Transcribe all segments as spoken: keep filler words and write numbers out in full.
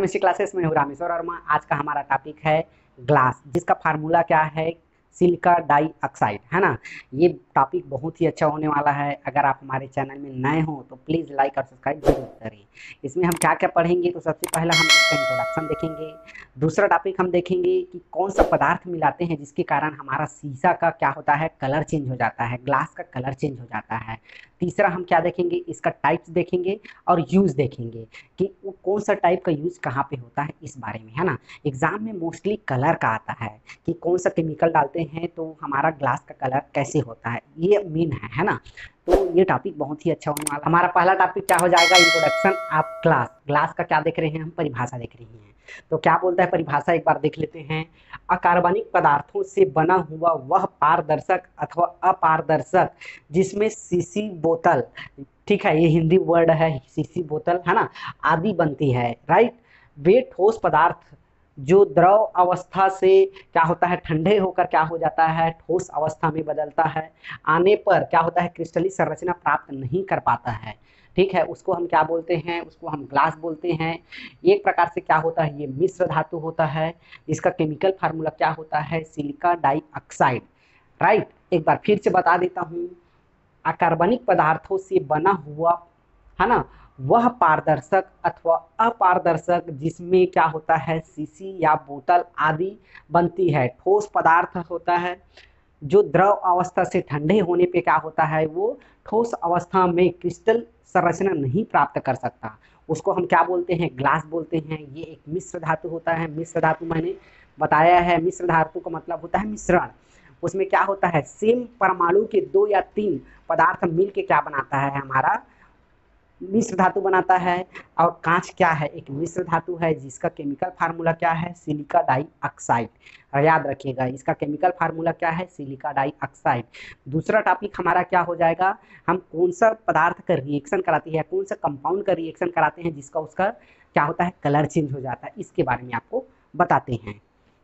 Chemistry classes में हूँ रामेश्वर वर्मा। आज का हमारा टॉपिक है ग्लास, जिसका फार्मूला क्या है, सिलिका डाइऑक्साइड, है ना। ये टॉपिक बहुत ही अच्छा होने वाला है। अगर आप हमारे चैनल में नए हो तो प्लीज़ लाइक और सब्सक्राइब जरूर करें। इसमें हम क्या क्या पढ़ेंगे, तो सबसे पहला हम इसका इंट्रोडक्शन देखेंगे। दूसरा टॉपिक हम देखेंगे कि कौन सा पदार्थ मिलाते हैं जिसके कारण हमारा शीशा का क्या होता है, कलर चेंज हो जाता है, ग्लास का कलर चेंज हो जाता है। तीसरा हम क्या देखेंगे, इसका टाइप्स देखेंगे और यूज़ देखेंगे कि वो कौन सा टाइप का यूज़ कहाँ पे होता है, इस बारे में, है ना। एग्जाम में मोस्टली कलर का आता है कि कौन सा केमिकल डालते हैं तो हमारा ग्लास का कलर कैसे होता है, ये मेन है है ना। तो ये टॉपिक बहुत ही अच्छा होने वाला। हमारा पहला टॉपिक क्या हो जाएगा, इंट्रोडक्शन ऑफ ग्लास। ग्लास का क्या देख रहे हैं हम, परिभाषा देख रहे हैं। तो क्या बोलता है परिभाषा, एक बार देख लेते हैं। अकार्बनिक पदार्थों से बना हुआ वह पारदर्शक अथवा अपारदर्शक जिसमें शीशी, बोतल, ठीक है, ये हिंदी वर्ड है, शीशी, बोतल, है ना, आदि बनती है, राइट। वे ठोस पदार्थ जो द्रव अवस्था से क्या होता है, ठंडे होकर क्या हो जाता है, ठोस अवस्था में बदलता है, आने पर क्या होता है, क्रिस्टलीय संरचना प्राप्त नहीं कर पाता है, ठीक है, उसको हम क्या बोलते हैं, उसको हम ग्लास बोलते हैं। एक प्रकार से क्या होता है, ये मिश्र धातु होता है। इसका केमिकल फार्मूला क्या होता है, सिलिका डाइऑक्साइड, राइट। एक बार फिर से बता देता हूँ, अकार्बनिक पदार्थों से बना हुआ, है ना, वह पारदर्शक अथवा अपारदर्शक जिसमें क्या होता है, शीशी या बोतल आदि बनती है, ठोस पदार्थ होता है जो द्रव अवस्था से ठंडे होने पे क्या होता है, वो ठोस अवस्था में क्रिस्टल संरचना नहीं प्राप्त कर सकता, उसको हम क्या बोलते हैं, ग्लास बोलते हैं। ये एक मिश्र धातु होता है। मिश्र धातु मैंने बताया है, मिश्र धातु का मतलब होता है मिश्रण। उसमें क्या होता है, सेम परमाणु के दो या तीन पदार्थ मिल के क्या बनाता है, हमारा मिश्र धातु बनाता है। और कांच क्या है, एक मिश्र धातु है जिसका केमिकल फार्मूला क्या है, सिलिका डाइऑक्साइड। याद रखिएगा, इसका केमिकल फार्मूला क्या है, सिलिका डाइऑक्साइड। दूसरा टॉपिक हमारा क्या हो जाएगा, हम कौन सा पदार्थ का रिएक्शन कराते हैं, कौन सा कंपाउंड का रिएक्शन कराते हैं जिसका उसका क्या होता है, कलर चेंज हो जाता है, इसके बारे में आपको बताते हैं।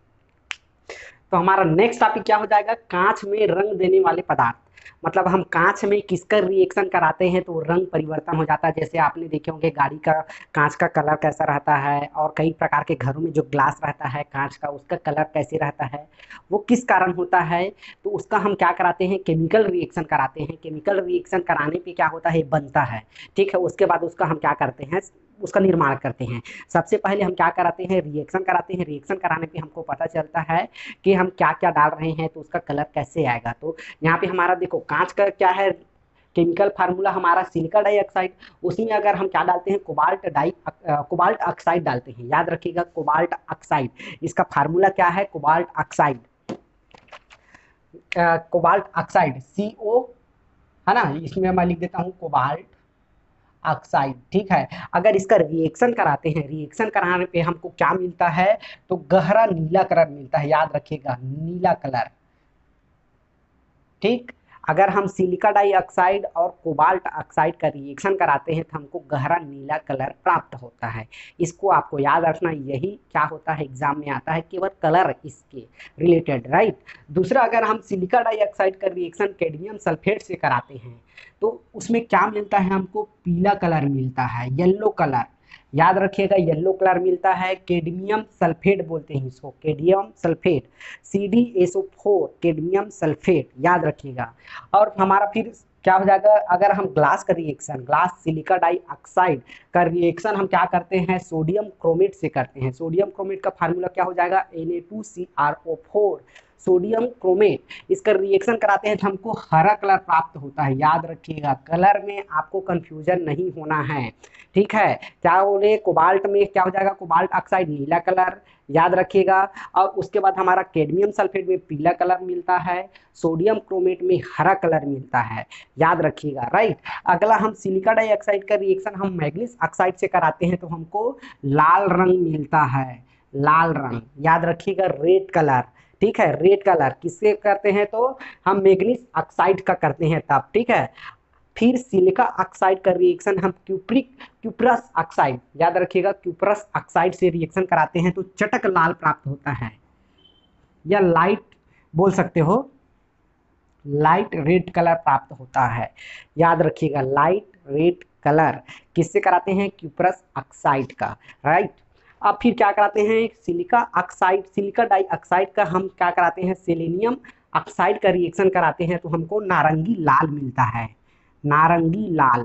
तो हमारा नेक्स्ट टॉपिक क्या हो जाएगा, कांच में रंग देने वाले पदार्थ। मतलब हम कांच में किसका रिएक्शन कराते हैं तो रंग परिवर्तन हो जाता है। जैसे आपने देखे होंगे गाड़ी का कांच का कलर कैसा रहता है, और कई प्रकार के घरों में जो ग्लास रहता है कांच का, उसका कलर कैसे रहता है, वो किस कारण होता है, तो उसका हम क्या कराते हैं, केमिकल रिएक्शन कराते हैं। केमिकल रिएक्शन कराने पे क्या होता है, बनता है, ठीक है। उसके बाद उसका हम क्या करते हैं, उसका निर्माण करते हैं। सबसे पहले हम क्या कराते हैं, रिएक्शन कराते हैं। रिएक्शन कराने पे हमको पता चलता है कि हम क्या क्या डाल रहे हैं तो उसका कलर कैसे आएगा। तो यहाँ पे हमारा देखो, कांच का क्या है, केमिकल फार्मूला हमारा सिलिका डाइऑक्साइड। उसमें अगर हम क्या डालते हैं, कोबाल्ट डाई कोबाल्ट ऑक्साइड डालते हैं। याद रखिएगा, कोबाल्ट ऑक्साइड, इसका फार्मूला क्या है, cobalt oxide, cobalt oxide C O, है ना। इसमें मैं लिख देता हूँ कोबाल्ट ऑक्साइड, ठीक है। अगर इसका रिएक्शन कराते हैं, रिएक्शन कराने पे हमको क्या मिलता है, तो गहरा नीला कलर मिलता है। याद रखिएगा, नीला कलर, ठीक। अगर हम सिलिका डाइऑक्साइड और कोबाल्ट ऑक्साइड का रिएक्शन कराते हैं तो हमको गहरा नीला कलर प्राप्त होता है। इसको आपको याद रखना, यही क्या होता है, एग्जाम में आता है, केवल कलर इसके रिलेटेड, राइट। दूसरा, अगर हम सिलिका डाइऑक्साइड का रिएक्शन कैडमियम सल्फेट से कराते हैं तो उसमें क्या मिलता है, हमको पीला कलर मिलता है, येलो कलर। याद रखिएगा, येलो कलर मिलता है, कैडमियम सल्फेट बोलते हैं इसको, cadmium sulphate, C D S O four, cadmium sulphate, याद रखिएगा। और हमारा फिर क्या हो जाएगा, अगर हम ग्लास का रिएक्शन, ग्लास सिलिका डाइऑक्साइड का रिएक्शन हम क्या करते हैं, सोडियम क्रोमेट से करते हैं। सोडियम क्रोमेट का फार्मूला क्या हो जाएगा, N A two C R O four, sodium chromate. इसका रिएक्शन कराते हैं तो हमको हरा कलर प्राप्त होता है। याद रखिएगा, कलर में आपको कंफ्यूजन नहीं होना है, ठीक है। क्या बोले, कोबाल्ट में क्या हो जाएगा, कोबाल्ट ऑक्साइड नीला कलर, याद रखिएगा। और उसके बाद हमारा कैडमियम सल्फेट में पीला कलर मिलता है, सोडियम क्रोमेट में हरा कलर मिलता है, याद रखिएगा, राइट। अगला, हम सिलिका डाइऑक्साइड का रिएक्शन हम मैग्नीज ऑक्साइड से कराते हैं तो हमको लाल रंग मिलता है, लाल रंग, याद रखिएगा, रेड कलर, ठीक है। रेड कलर किससे करते हैं, तो हम मैग्नीज ऑक्साइड का करते हैं तब, ठीक है। फिर सिलिका ऑक्साइड का रिएक्शन हम क्यूप्रिक क्यूप्रस ऑक्साइड, याद रखिएगा, क्यूप्रस ऑक्साइड से रिएक्शन कराते हैं तो चटक लाल प्राप्त होता है, या लाइट बोल सकते हो, लाइट रेड कलर प्राप्त होता है। याद रखिएगा, लाइट रेड कलर किससे कराते हैं, क्यूप्रस ऑक्साइड का, राइट। अब फिर क्या कराते हैं, सिलिका ऑक्साइड, सिलिका डाइऑक्साइड का हम क्या कराते हैं, सेलेनियम ऑक्साइड का रिएक्शन कराते हैं तो हमको नारंगी लाल मिलता है, नारंगी लाल।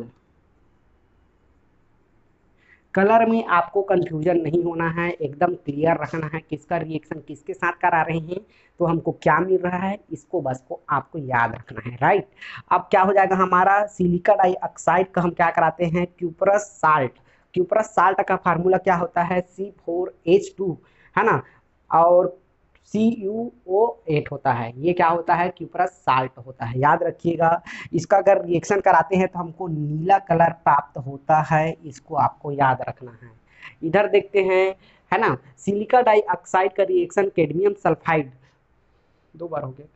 कलर में आपको कंफ्यूजन नहीं होना है, एकदम क्लियर रखना है किसका रिएक्शन किसके साथ करा रहे हैं तो हमको क्या मिल रहा है, इसको बस को आपको याद रखना है, राइट। अब क्या हो जाएगा हमारा, सिलिका डाइऑक्साइड का हम क्या कराते हैं, क्यूपरस साल्ट। क्यूपरस साल्ट का फार्मूला क्या होता है, सी फोर एच टू, है ना, और सी यू ओ एट होता है, ये क्या होता है, क्यूपरस साल्ट होता है, याद रखिएगा। इसका अगर रिएक्शन कराते हैं तो हमको नीला कलर प्राप्त होता है, इसको आपको याद रखना है। इधर देखते हैं, है ना, सिलिका डाइऑक्साइड का रिएक्शन कैडमियम सल्फाइड, दो बार हो गया,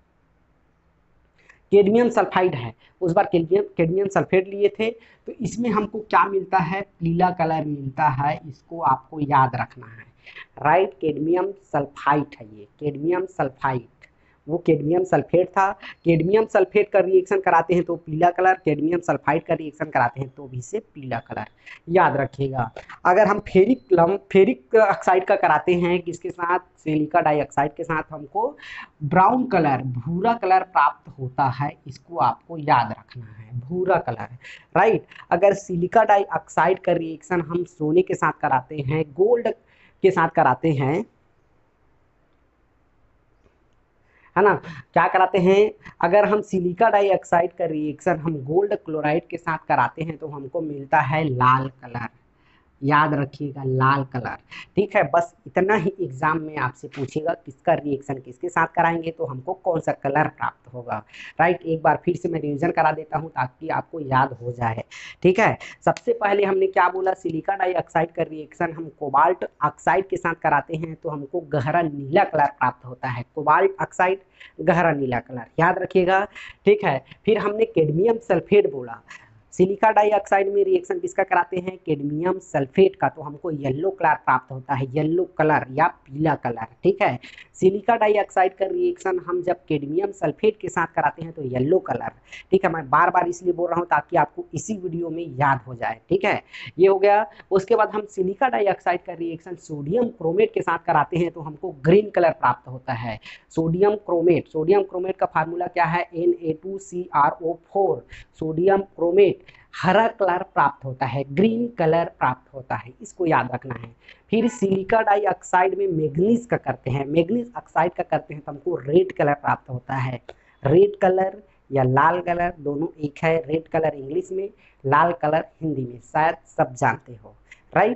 कैडमियम सल्फाइड है, उस बार कैडमियम कैडमियम सल्फेट लिए थे, तो इसमें हमको क्या मिलता है, पीला कलर मिलता है, इसको आपको याद रखना है, राइट। कैडमियम सल्फाइड है ये, कैडमियम सल्फाइड, वो कैडमियम सल्फेट था। कैडमियम सल्फेट का रिएक्शन कराते हैं तो पीला कलर, कैडमियम सल्फाइड का रिएक्शन कराते हैं तो भी से पीला कलर, याद रखिएगा। अगर हम फेरिक लम फेरिक ऑक्साइड का कराते हैं किसके साथ, सिलिका डाइऑक्साइड के साथ, हमको ब्राउन कलर, भूरा कलर प्राप्त होता है, इसको आपको याद रखना है, भूरा कलर, राइट। अगर सिलिका डाइऑक्साइड का रिएक्शन हम सोने के साथ कराते हैं, गोल्ड के साथ कराते हैं, है ना, क्या कराते हैं, अगर हम सिलिका डाइऑक्साइड का रिएक्शन हम गोल्ड क्लोराइड के साथ कराते हैं तो हमको मिलता है लाल कलर, याद रखिएगा, लाल कलर, ठीक है। बस इतना ही एग्जाम में आपसे पूछेगा किसका रिएक्शन किसके साथ कराएंगे तो हमको कौन सा कलर प्राप्त होगा, राइट। एक बार फिर से मैं रिवीजन करा देता हूं ताकि आपको याद हो जाए, ठीक है। सबसे पहले हमने क्या बोला, सिलिका डाइऑक्साइड का रिएक्शन हम कोबाल्ट ऑक्साइड के साथ कराते हैं तो हमको गहरा नीला कलर प्राप्त होता है, कोबाल्ट ऑक्साइड गहरा नीला कलर, याद रखिएगा, ठीक है। फिर हमने कैडमियम सल्फेट बोला, सिलिका डाइऑक्साइड में रिएक्शन किसका कराते हैं, कैडमियम सल्फेट का, तो हमको येलो कलर प्राप्त होता है, येलो कलर या पीला कलर, ठीक है। सिलिका डाइऑक्साइड का रिएक्शन हम जब कैडमियम सल्फेट के साथ कराते हैं तो येलो कलर, ठीक है। मैं बार बार इसलिए बोल रहा हूँ ताकि आपको इसी वीडियो में याद हो जाए, ठीक है, ये हो गया। उसके बाद हम सिलिका डाइऑक्साइड का रिएक्शन सोडियम क्रोमेट के साथ कराते हैं तो हमको ग्रीन कलर प्राप्त होता है, सोडियम क्रोमेट। सोडियम क्रोमेट का फार्मूला क्या है, N A two C R O four, sodium chromate हरा कलर प्राप्त होता है, ग्रीन कलर प्राप्त होता है, इसको याद रखना है। फिर सिलिका डाइऑक्साइड में मैग्नीज का करते हैं, मैग्नीज ऑक्साइड का करते हैं तो हमको रेड कलर प्राप्त होता है, रेड कलर या लाल कलर दोनों एक है, रेड कलर इंग्लिश में, लाल कलर हिंदी में, शायद सब जानते हो, राइट।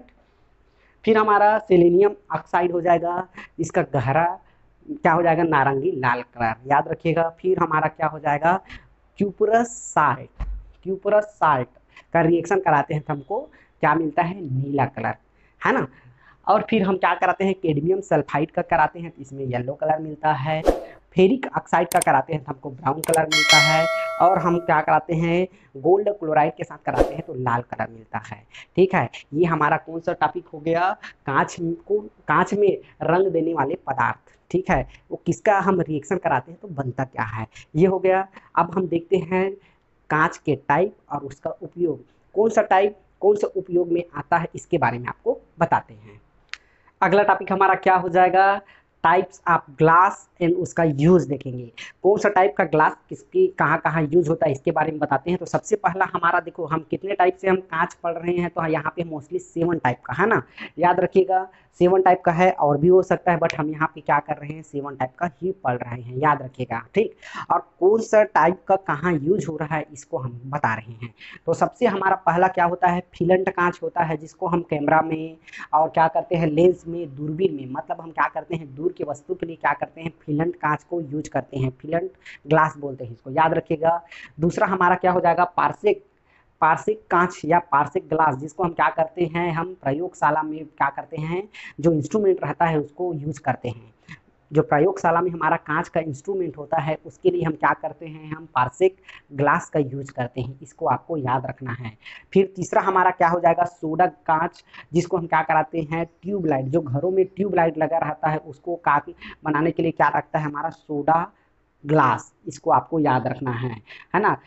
फिर हमारा सेलेनियम ऑक्साइड हो जाएगा, इसका गहरा क्या हो जाएगा, नारंगी लाल कलर, याद रखिएगा। फिर हमारा क्या हो जाएगा, क्यूपरस साल्ट, क्यूपरस साल्ट का रिएक्शन कराते हैं तो हमको क्या मिलता है, नीला कलर, है ना। और फिर हम क्या कराते हैं, कैडमियम सल्फाइड का कराते हैं तो इसमें येलो कलर मिलता है, फेरिक ऑक्साइड का कराते हैं तो हमको ब्राउन कलर मिलता है, और हम क्या कराते हैं, गोल्ड क्लोराइड के साथ कराते हैं तो लाल कलर मिलता है, ठीक है। ये हमारा कौन सा टॉपिक हो गया, कांच को, कांच में रंग देने वाले पदार्थ, ठीक है, वो किसका हम रिएक्शन कराते हैं तो बनता क्या है, ये हो गया। अब हम देखते हैं कांच के टाइप और उसका उपयोग, कौन सा टाइप कौन सा उपयोग में आता है इसके बारे में आपको बताते हैं। अगला टॉपिक हमारा क्या हो जाएगा, टाइप्स ऑफ ग्लास एंड उसका यूज देखेंगे, कौन सा टाइप का ग्लास किसकी कहाँ कहाँ यूज होता है इसके बारे में बताते हैं। तो सबसे पहला हमारा देखो, हम कितने टाइप से हम कांच पढ़ रहे हैं तो यहाँ पे मोस्टली सेवन टाइप का, है ना, याद रखिएगा, सेवन टाइप का है, और भी हो सकता है, बट हम यहाँ पे क्या कर रहे हैं, सेवन टाइप का ही पढ़ रहे हैं, याद रखिएगा, ठीक। और कौन सा टाइप का कहाँ यूज हो रहा है इसको हम बता रहे हैं। तो सबसे हमारा पहला क्या होता है, फिलेंट कांच होता है, जिसको हम कैमरा में और क्या करते हैं, लेंस में, दूरबीन में, मतलब हम क्या करते हैं, दूर की वस्तु के लिए क्या करते हैं, फिलेंट कांच को यूज करते हैं, फिलेंट ग्लास बोलते हैं इसको, याद रखिएगा। दूसरा हमारा क्या हो जाएगा, पारसिक, पारसिक कांच या पारसिक ग्लास, जिसको हम क्या करते हैं, हम प्रयोगशाला में क्या करते हैं, जो इंस्ट्रूमेंट रहता है उसको यूज करते हैं, जो प्रयोगशाला में हमारा कांच का इंस्ट्रूमेंट होता है उसके लिए हम क्या करते हैं, हम पारसिक ग्लास का यूज करते हैं, इसको आपको याद रखना है। फिर तीसरा हमारा क्या हो जाएगा, सोडा कांच, जिसको हम क्या कराते हैं, ट्यूबलाइट, जो घरों में ट्यूबलाइट लगा रहता है उसको काफी बनाने के लिए क्या रखता है हमारा, सोडा ग्लास, इसको आपको याद रखना है, है ना। फिर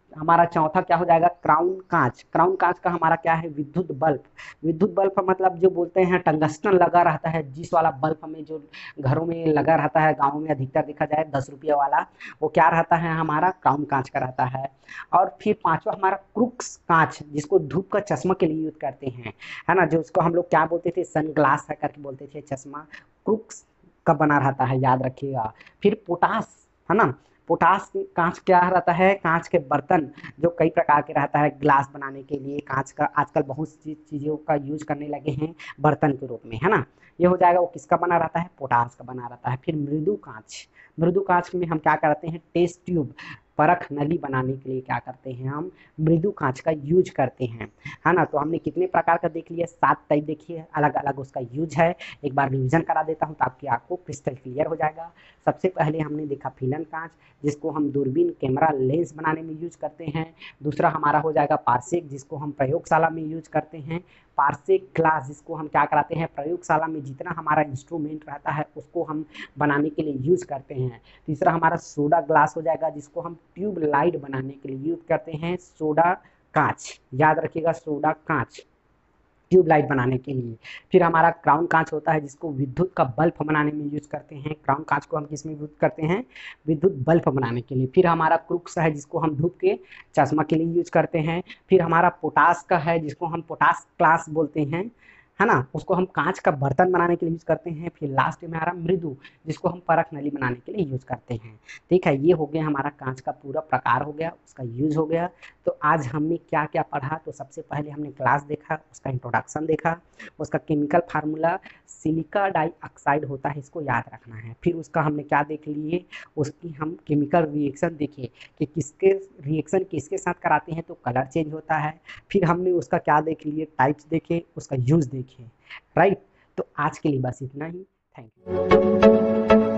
हमारा चौथा क्या हो जाएगा, क्राउन कांच। क्राउन कांच का हमारा क्या है, विद्युत बल्ब। विद्युत बल्ब मतलब जो बोलते हैं टंगस्टन लगा रहता है, जिस वाला बल्ब हमें जो घरों में लगा रहता है, गाँव में अधिकतर देखा जाए दस रुपया वाला, वो क्या रहता है हमारा, क्राउन कांच का रहता है। और फिर पांचवा हमारा क्रूक्स कांच, जिसको धूप का चश्मा के लिए यूज करते हैं, है ना, जो उसको हम लोग क्या बोलते थे, सन ग्लास है करके बोलते थे, चश्मा क्रूक्स का बना रहता है, याद रखिएगा। फिर पोटास, है ना, पोटास कांच क्या रहता है, कांच के बर्तन जो कई प्रकार के रहता है, ग्लास बनाने के लिए कांच का आजकल बहुत सी चीज़ों का यूज करने लगे हैं बर्तन के रूप में, है ना। ये हो जाएगा, वो किसका बना रहता है, पोटास का बना रहता है। फिर मृदु कांच, मृदु कांच में हम क्या करते हैं, टेस्ट ट्यूब, परख नली बनाने के लिए क्या करते हैं, हम मृदु कांच का यूज करते हैं, है ना। तो हमने कितने प्रकार का देख लिया, सात टाइप देखिए, अलग अलग उसका यूज है। एक बार रिवीजन करा देता हूँ तो आपकी आपको क्रिस्टल क्लियर हो जाएगा। सबसे पहले हमने देखा फिलन कांच, जिसको हम दूरबीन कैमरा लेंस बनाने में यूज करते हैं। दूसरा हमारा हो जाएगा पारसेक, जिसको हम प्रयोगशाला में यूज करते हैं। पारसेक ग्लास, जिसको हम क्या कराते हैं, प्रयोगशाला में जितना हमारा इंस्ट्रूमेंट रहता है उसको हम बनाने के लिए यूज करते हैं। तीसरा हमारा सोडा ग्लास हो जाएगा, जिसको हम ट्यूब लाइट बनाने के लिए यूज करते हैं, सोडा कांच, याद रखिएगा, सोडा कांच ट्यूब लाइट बनाने के लिए। फिर हमारा क्राउन कांच होता है, जिसको विद्युत का बल्ब बनाने में यूज करते हैं। क्राउन कांच को हम किस में यूज करते हैं, विद्युत बल्ब बनाने के लिए। फिर हमारा क्रूक्स है, जिसको हम धूप के चश्मा के लिए यूज करते हैं। फिर हमारा पोटास का है, जिसको हम पोटास ग्लास बोलते हैं, है ना, उसको हम कांच का बर्तन बनाने के लिए यूज करते हैं। फिर लास्ट में हमारा मृदु, जिसको हम परख नली बनाने के लिए यूज करते हैं। ठीक है, ये हो गया हमारा कांच का पूरा प्रकार हो गया, उसका यूज हो गया। तो आज हमने क्या क्या पढ़ा, तो सबसे पहले हमने ग्लास देखा, उसका इंट्रोडक्शन देखा, उसका केमिकल फार्मूला सिलिका डाइऑक्साइड होता है, इसको याद रखना है। फिर उसका हमने क्या देख लिए, उसकी हम केमिकल रिएक्शन देखे कि किसके रिएक्शन किसके साथ कराते हैं तो कलर चेंज होता है। फिर हमने उसका क्या देख लिए, टाइप्स देखे, उसका यूज देखे, राइट। तो आज के लिए बस इतना ही, थैंक यू।